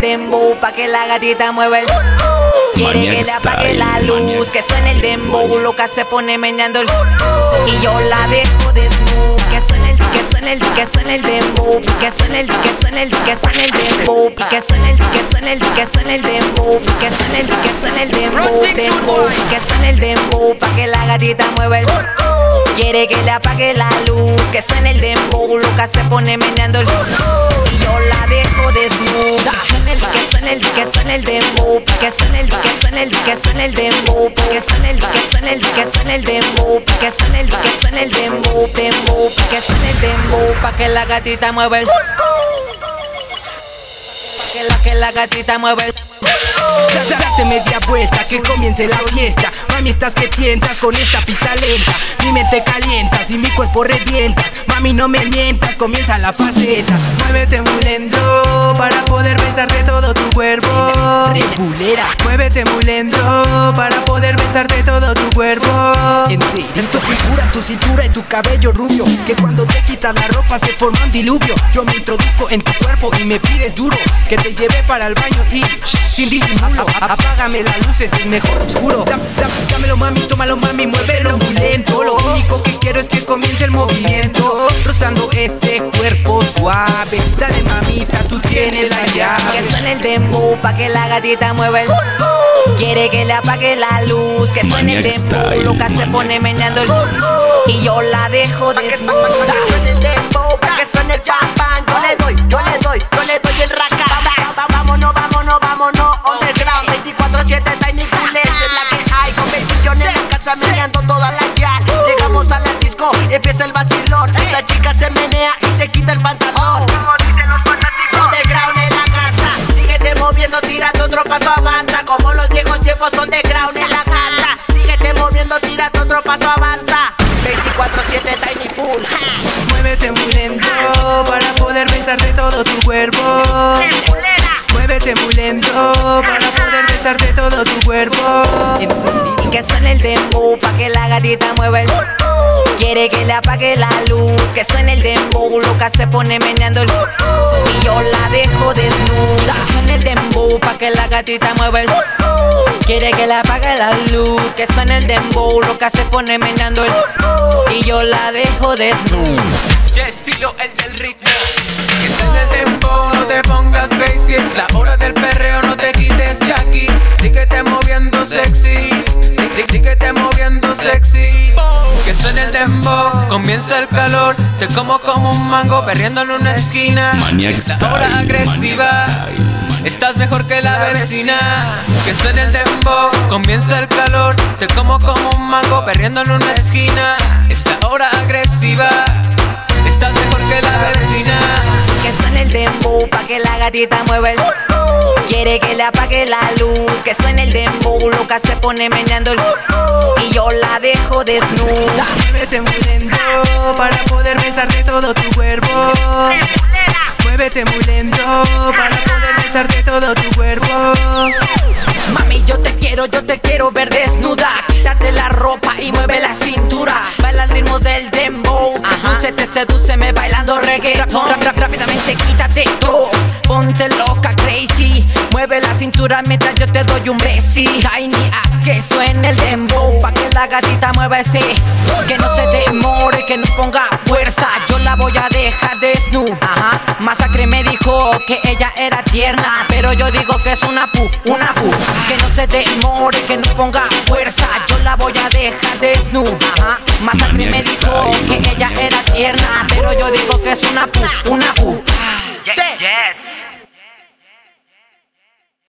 dembow, pa' que la gatita mueva el. Quiere que le apague la luz, que suene el dembow, loca se pone meneando el. Y yo la dejo desnuda, que suene el, que suene el, que suene el dembow, que suene el, que suene el, que suene el dembow, y que suene el, que suene el, que suene el dembow, que suene el, que suene el dembow, dembow, que suene el dembow, pa' que la gatita mueva el. Quiere que le apague la luz, que suene el dembow, loca se pone meneando el. Y yo la dejo desnuda, que suene el, que suene el dembow, que suene el, que suene el, que suene el dembow, que suene el, que suene el, que suene el dembow, que suene el, que suene el dembow, dembow, que suene el dembow, pa' que la gatita mueva el. Que la gatita mueva el. Date media vuelta, que comience la fiesta. Mami, estás que tientas con esta pista lenta. Mi mente calientas y mi cuerpo revientas. Mami, no me mientas, comienza la faceta. Muévete muy lento para poder besarte todo tu cuerpo. Rebulera. Muévete muy lento para poder besarte todo tu cuerpo. En tu figura, tu cintura y tu cabello rubio, que cuando te quitas la ropa se forma un diluvio. Yo me introduzco en tu cuerpo y me pides duro, que te lleve para el baño y sin disimulo. Apágame las luces, el mejor oscuro. Dámelo mami, tómalo mami, muévelo muy lento. Lo único que quiero es que comience el movimiento, rozando ese cuerpo suave. Dale mamita, tú tienes la llave. Que suene el dembow, pa' que la gatita mueva el. Quiere que le apague la luz, que suene el dembow, loca se pone meneando el. Y yo la dejo desnuda. Pa' que suene el dembow, pa' que suene el champán. Yo le doy, yo le doy, yo le doy el racata. Vámonos, vámonos, vámonos, underground 24/7, Tiny Full es la que hay. Con 20 millones en la casa meneando toda la gal. Llegamos a la disco, empieza el vacilón. Esa chica se menea y se quita el pantalón. Como dicen los fanáticos, underground en la casa. Síguete moviendo, tírate otro paso, avanza. Como los viejos tiempos, underground en la casa. Síguete moviendo, tírate otro paso, avanza. 24/7, Tiny Full. Muévete muy lento para poder besarte todo tu cuerpo. Muévete muy lento para poder besarte todo tu cuerpo. Y que suene el dembow, pa' que la gatita mueva el. Quiere que le apague la luz, que suene el dembow, loca se pone meneando el. Y yo la dejo desnuda. Suene el dembow, pa' que la gatita mueva el. Quiere que le apague la luz, que suene el dembow, loca se pone meneando el. Y yo la dejo desnuda. Ya estilo el del ritmo, que suene el dembow, no te pongas crazy. Es la hora del perreo, no te quites de aquí. Síguete moviendo sexy, síguete moviendo sexy. Que suene el dembow, comienza el calor. Te como un mango, perreando en una esquina. Esta hora agresiva, estás mejor que la vecina. Que suene el dembow, comienza el calor. Te como un mango, perreando en una esquina. Esta hora agresiva, estás mejor que la vecina. Que suene el dembow, pa' que la gatita mueva el. Quiere que le apague la luz, que suene el dembow, loca se pone meneando el. Y yo la dejo desnuda. Muévete muy lento para poder besarte todo tu cuerpo. Muévete muy lento para poder besarte todo tu cuerpo. Mami, yo te quiero ver desnuda. Quítate la ropa y mueve la cintura. Baila al ritmo del dembow. Te sedúceme bailando reggaeton. Rápidamente quítate todo, ponte loca, crazy. Mueve la cintura mientras yo te doy un besi. Tiny, haz que suene el dembow, pa' que la gatita mueva ese. Que no se demore, que no ponga fuerza. Yo la voy a dejar desnuda. Masacre me dijo que ella era tierna, pero yo digo que es una pu. Que no se demore, que no ponga fuerza. Yo la voy a dejar desnuda. Masacre me dijo que ella era tierna, pero yo digo que es una pu. Yes.